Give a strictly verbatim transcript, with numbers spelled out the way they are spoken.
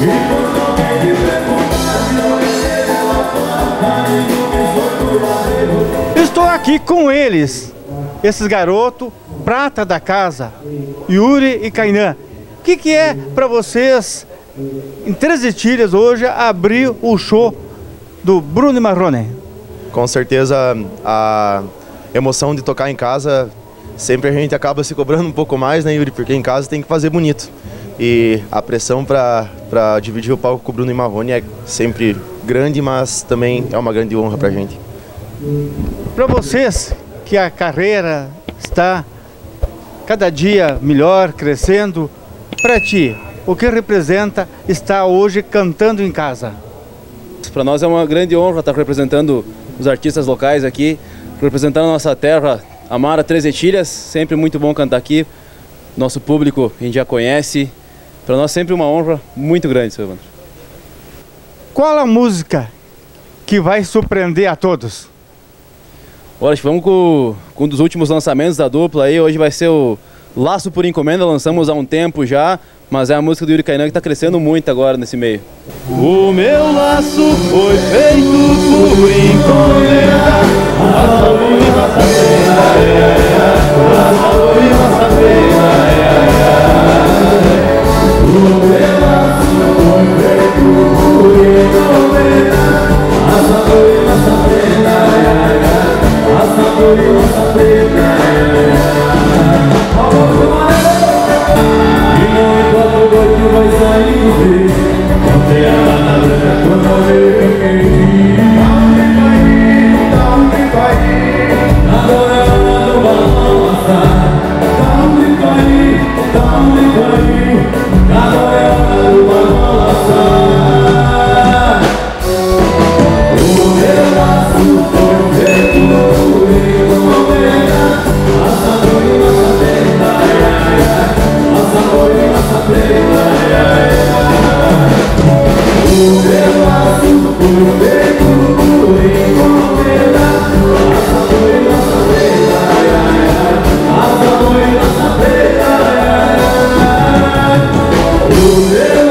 Estou aqui com eles, esses garotos, prata da casa, Yuri e Kainan. O que, que é para vocês, em Três Etilhas, hoje, abrir o show do Bruno e Marrone? Com certeza, a emoção de tocar em casa, sempre a gente acaba se cobrando um pouco mais, né, Yuri? Porque em casa tem que fazer bonito. E a pressão para para dividir o palco com o Bruno e Marrone é sempre grande, mas também é uma grande honra para a gente. Para vocês, que a carreira está cada dia melhor, crescendo, para ti, o que representa estar hoje cantando em casa? Para nós é uma grande honra estar representando os artistas locais aqui, representando a nossa terra amada, Três Etilhas. Sempre muito bom cantar aqui. Nosso público a gente já conhece. Para nós sempre uma honra muito grande, seu Evandro. Qual a música que vai surpreender a todos? Olha, vamos com, com um dos últimos lançamentos da dupla aí. Hoje vai ser o Laço por Encomenda, lançamos há um tempo já, mas é a música do Yuri Kainan que está crescendo muito agora nesse meio. O meu laço foi feito por encomenda, raça e raça pena, raça e raça pena. O meu laço foi feito por encomenda, raça e raça pena, raça e raça pena. E não importa o gol que vai sair do peito, não tem ela na grana quando eu ver quem vi. Dá-me cair, dá-me cair, na gorela do balão passar. Dá-me cair, dá-me cair, na gorela do balão passar. O meu laço foi feito por encomenda, raça e raça pena, raça e raça pena. O meu laço foi feito por encomenda, raça e raça pena, raça e raça pena. O meu